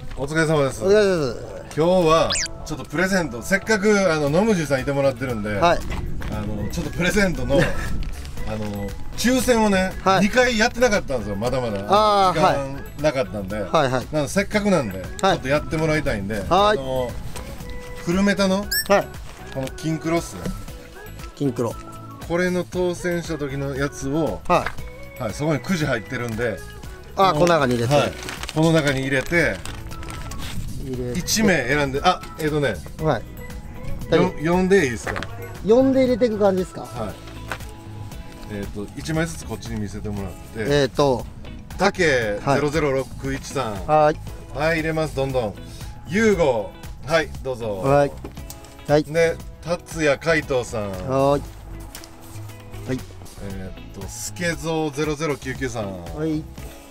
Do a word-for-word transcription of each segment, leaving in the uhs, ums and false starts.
お疲れ様です。 お疲れ様です。 今日はちょっとプレゼント、せっかくあのノムジーさんいてもらってるんで、はい、あのちょっとプレゼントのあの抽選をね、はい、にかいやってなかったんですよ。まだまだあ時間なかったんで、はいはい、なのでせっかくなんで、はい、ちょっとやってもらいたいんで、はい、あのフルメタの、はい、この金クロっすね。 金クロ。これの当選した時のやつを、はい、はい、そこにくじ入ってるんで、 あ、この中に入れて、はい、 この中に入れて。いちめい選んで、あ、えっ、ー、とね、はい、よんでいいですか。 よんで入れていく感じですか。はい。 えっ、ー、といちまいずつこっちに見せてもらって、 えっ、ー、とたけゼロゼロろくいちさん、はいはい、入れます。どんどんゆうご、はい、どうぞ。はいはい。で達也海藤さん、はいはい。えっ、ー、とすけぞうゼロゼロきゅうきゅうさん、はい。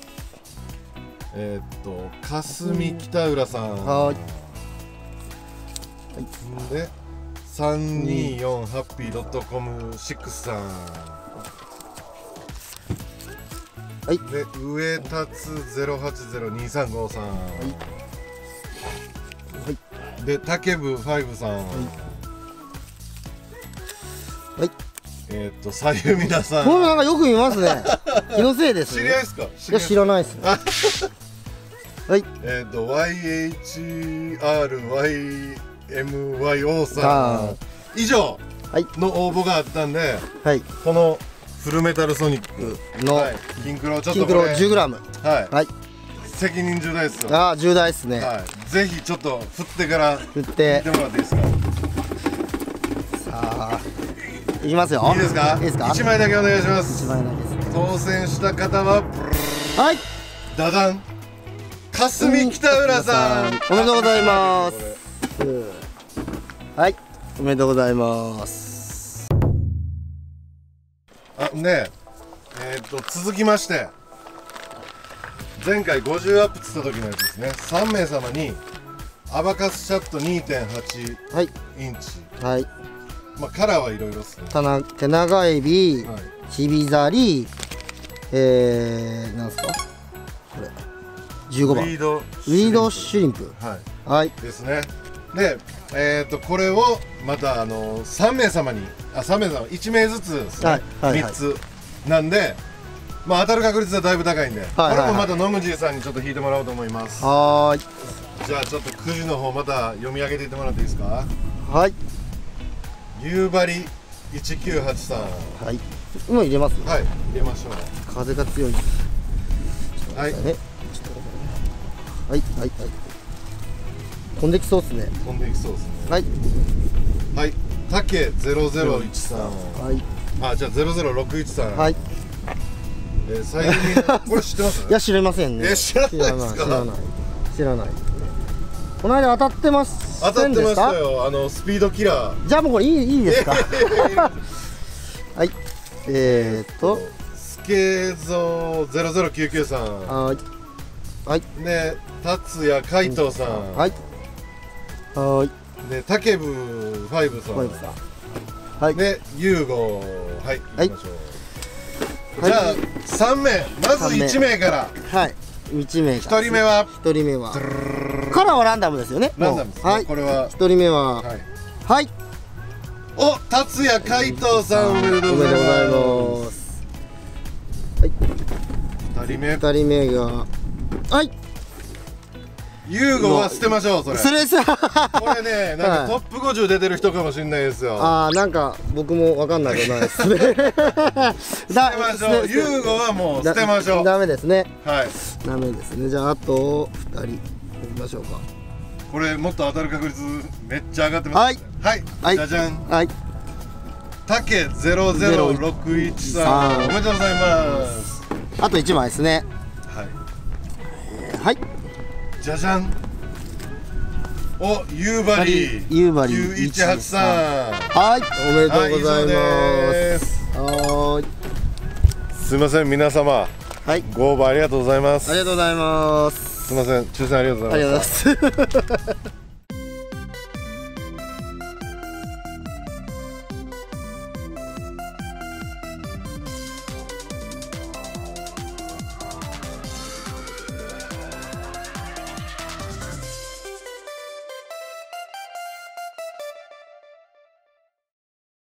えっと霞北浦さん、はい。でさんによんハッピードットコムシックスさん、はい。で上達ゼロはちゼロにさんごさん、はい。で竹部ファイブさん、はい。はい。えっとさゆみなさん、 これなんかよく見ますね。気のせいです。 知り合いですか。 いや知らないですね。はい。 えっと ワイエイチアールワイエムワイオー さん以上の応募があったんで、はい、このフルメタルソニックの、はい、金クロちょっとこれ金クロ じゅうグラム、はい、はい、責任重大ですよ。 ああ重大ですね。 はい、ぜひちょっと振ってから振って見てもらっていいですか。 さあいきますよ。 いいですか。いいですか。いちまいだけお願いします。 いちまいだけです、ね。当選した方ははいダダン霞北浦さん、 おめでとうございます。はい、おめでとうございます。 あ、ねえ、えー、っと続きまして、前回ごじゅうアップつった時のやつですね。さんめいさまにアバカスシャット にてんはち インチ、はい、まあカラーはいろいろですね。 手長エビ、はい、ヒビザリ、えー、なんですかこれじゅうごばんウィードウィードシュリンプ、 はい、はい、ですね。で、えー、とこれをまたあのさんめいさまに、あさんめいさまいちめいずつですね、はいはいはい、みっつなんで、まあ当たる確率はだいぶ高いんで、はいはいはい、これもまたノムジーさんにちょっと引いてもらおうと思います。はい。じゃあちょっとくじの方また読み上げていってもらっていいですか。はい。夕張いちきゅうはちさん、 はい、もう入れます。 はい、入れましょう。 風が強い。はい。はいはいはい。飛んできそうですね。 飛んできそうですね。 はい。 はい。竹ゼロゼロいちさん。はい。あ、じゃあゼロゼロろくいちさん。はい。えー、最近これ知ってます？ いや知りませんね。 え、知らないですか？ 知らない。知らない。この間当たってます。 当たってましたよ。あのスピードキラー。 じゃあもうこれいいいいですか？はい。えーっとスケゾーゼロゼロきゅうきゅうさん。はい。はい。で、達也海藤さん。はい。はい。で、竹部ファイブさん。はい。で、ゆうご、はい。行きましょう。じゃあ、さんめい、まずいちめいから。はい。 いちめい。 ひとりめは。 ひとりめは。カラーはランダムですよね。 ランダムです。はい。これは。 ひとりめは。はい。はい。 お、達也海藤さん、おめでとうございます。 はい。 ふたりめ。 ふたりめが。はい。 ユーゴは捨てましょう。それ。 それさ。 これね、なんかトップごじゅう出てる人かもしれないですよ。 ああ、なんか僕もわかんないことないですね。捨てましょう。ユーゴはもう捨てましょう。 ダメですね。 はい。 ダメですね。じゃああとふたりいきましょうか。 これもっと当たる確率めっちゃ上がってます。はい。はい。じゃじゃん。はい。竹ゼロゼロろくいちさん、おめでとうございます。 あといちまいですね。はい。はい。 じゃじゃん。お、夕張夕張きゅういちはちさん、 はい、おめでとうございます。はい。 すみません皆様、はい、ご応募ありがとうございます。 ありがとうございます。 すみません、抽選ありがとうございます。 ありがとうございます。